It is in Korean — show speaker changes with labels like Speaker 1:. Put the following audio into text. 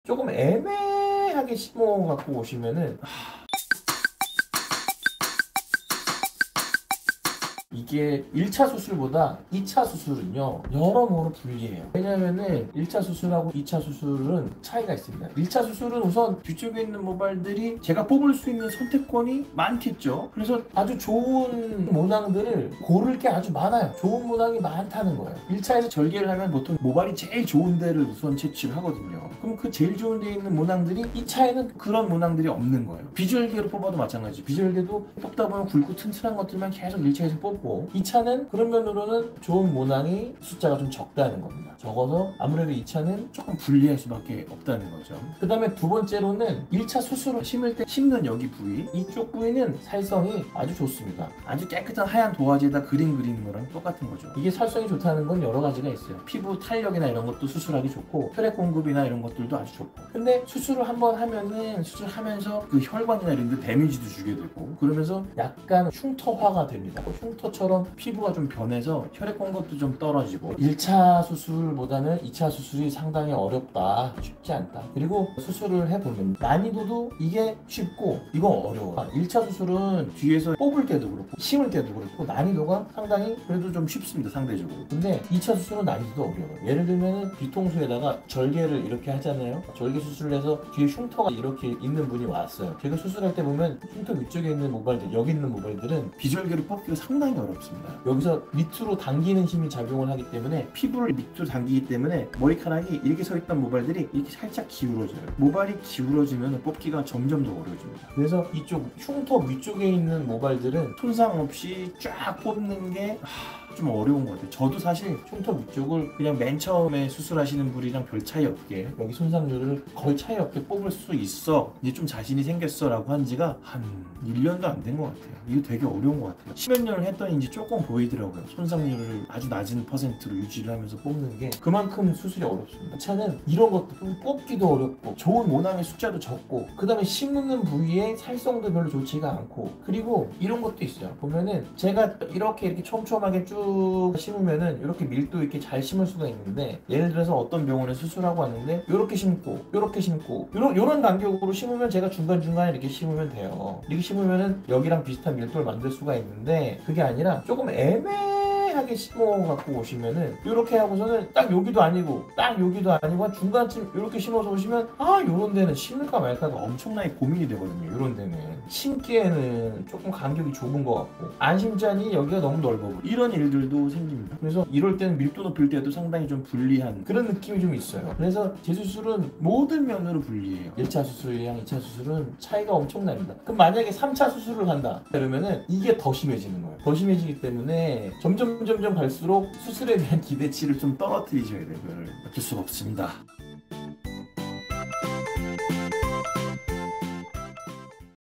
Speaker 1: 조금 애매하게 심어 갖고 오시면은 이게 1차 수술보다 2차 수술은요 여러모로 불리해요. 왜냐면은 1차 수술하고 2차 수술은 차이가 있습니다. 1차 수술은 우선 뒤쪽에 있는 모발들이 제가 뽑을 수 있는 선택권이 많겠죠. 그래서 아주 좋은 모낭들을 고를 게 아주 많아요. 좋은 모낭이 많다는 거예요. 1차에서 절개를 하면 보통 모발이 제일 좋은 데를 우선 채취를 하거든요. 그럼 그 제일 좋은 데에 있는 모낭들이 2차에는 그런 모낭들이 없는 거예요. 비주얼계로 뽑아도 마찬가지. 비주얼계도 뽑다 보면 굵고 튼튼한 것들만 계속 1차에서 뽑고 2차는 그런 면으로는 좋은 모낭이 숫자가 좀 적다는 겁니다. 적어서 아무래도 2차는 조금 불리할 수밖에 없다는 거죠. 그 다음에 두 번째로는 1차 수술을 심을 때 심는 여기 부위, 이쪽 부위는 살성이 아주 좋습니다. 아주 깨끗한 하얀 도화지에다 그림 그리는 거랑 똑같은 거죠. 이게 살성이 좋다는 건 여러 가지가 있어요. 피부 탄력이나 이런 것도 수술하기 좋고 혈액 공급이나 이런 것들도 아주 좋고, 근데 수술을 한번 하면은 수술하면서 그 혈관이나 이런 데 데미지도 주게 되고 그러면서 약간 흉터화가 됩니다. 흉터처럼 피부가 좀 변해서 혈액 공급도 좀 떨어지고 1차 수술보다는 2차 수술이 상당히 어렵다, 쉽지 않다. 그리고 수술을 해보면 난이도도 이게 쉽고 이거 어려워. 1차 수술은 뒤에서 뽑을 때도 그렇고 심을 때도 그렇고 난이도가 상당히 그래도 좀 쉽습니다, 상대적으로. 근데 2차 수술은 난이도도 어려워요. 예를 들면 뒤통수에다가 절개를 이렇게 하잖아요. 절개 수술을 해서 뒤에 흉터가 이렇게 있는 분이 왔어요. 제가 수술할 때 보면 흉터 위쪽에 있는 모발들, 여기 있는 모발들은 비절개로 뽑기가 상당히 어렵습니다. 여기서 밑으로 당기는 힘이 작용을 하기 때문에 피부를 밑으로 당기기 때문에 머리카락이 이렇게 서 있던 모발들이 이렇게 살짝 기울어져요. 모발이 기울어지면 뽑기가 점점 더 어려워집니다. 그래서 이쪽 흉터 위쪽에 있는 모발들은 손상 없이 쫙 뽑는 게 좀 어려운 것 같아요. 저도 사실 흉터 위쪽을 그냥 맨 처음에 수술하시는 분이랑 별 차이 없게 여기 손상률을 거의 차이 없게 뽑을 수 있어, 이제 좀 자신이 생겼어 라고 한 지가 한 1년도 안 된 것 같아요. 이거 되게 어려운 것 같아요. 10몇 년을 했더니 이제 조금 보이더라고요. 손상률을 아주 낮은 퍼센트로 유지를 하면서 뽑는 게 그만큼 수술이 어렵습니다. 차는 이런 것도 뽑기도 어렵고 좋은 모낭의 숫자도 적고 그 다음에 심는 부위의 살성도 별로 좋지가 않고, 그리고 이런 것도 있어요. 보면은 제가 이렇게 촘촘하게 쭉 심으면은 이렇게 밀도 있게 잘 심을 수가 있는데, 예를 들어서 어떤 병원에 수술하고 왔는데 이렇게 심고 이렇게 심고 요런 간격으로 심으면 제가 중간중간에 이렇게 심으면 돼요. 이렇게 심으면은 여기랑 비슷한 밀도를 만들 수가 있는데 그게 아니라 조금 애매하게 심어 갖고 오시면은 이렇게 하고서는 딱 여기도 아니고 딱 여기도 아니고 한 중간쯤 이렇게 심어서 오시면 요런 데는 심을까 말까가 엄청나게 고민이 되거든요. 요런 데는 심기에는 조금 간격이 좁은 것 같고 안 심자니 여기가 너무 넓어, 이런 일들도 생깁니다. 그래서 이럴 때는 밀도 높일 때도 상당히 좀 불리한 그런 느낌이 좀 있어요. 그래서 재수술은 모든 면으로 불리해요. 1차 수술이랑 2차 수술은 차이가 엄청납니다. 그럼 만약에 3차 수술을 한다 그러면은 이게 더 심해지는 거예요. 더 심해지기 때문에 점점 갈수록 수술에 대한 기대치를 좀 떨어뜨리셔야 돼요. 그걸 어쩔 수가 없습니다.